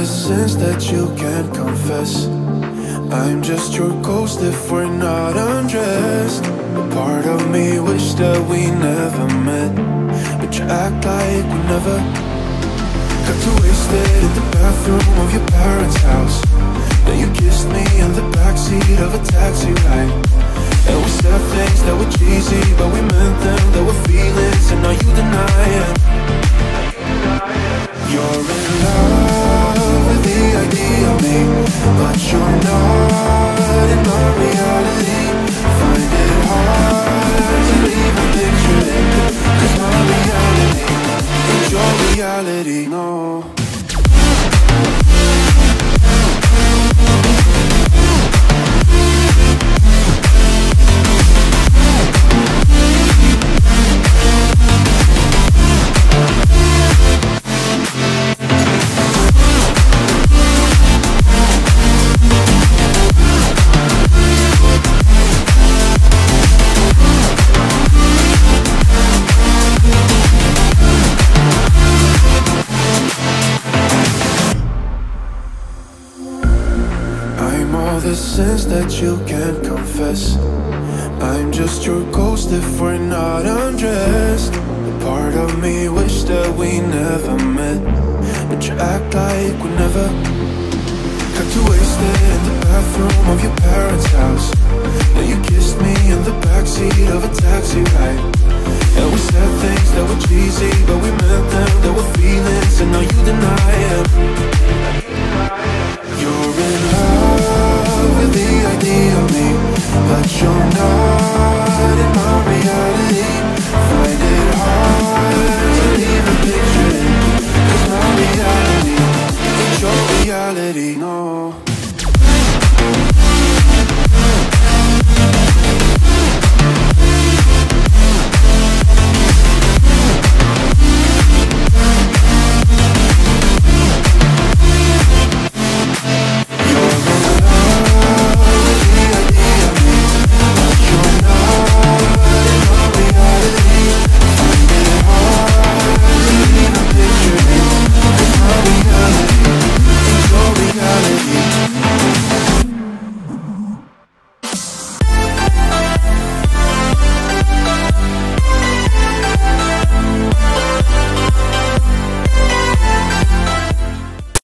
the sins that you can't confess. I'm just your ghost if we're not undressed. A part of me wish that we never met, but you act like we never. Got too wasted in the bathroom of your parents' house. Then you kissed me in the backseat of a taxi ride. And we said things that were cheesy, but we meant them. There were feelings and now you deny it. You're in love with the idea of me, but you're not in my reality. Find it hard to even picture it, 'cause my reality ain't your reality, no. The sins that you can't confess. I'm just your ghost if we're not undressed. A part of me wish that we never met, but you act like we never. Got too wasted in the bathroom of your parents' house. Then you kissed me in the backseat of a taxi ride. And we said things that were cheesy, but we meant them. There were feelings and now you deny.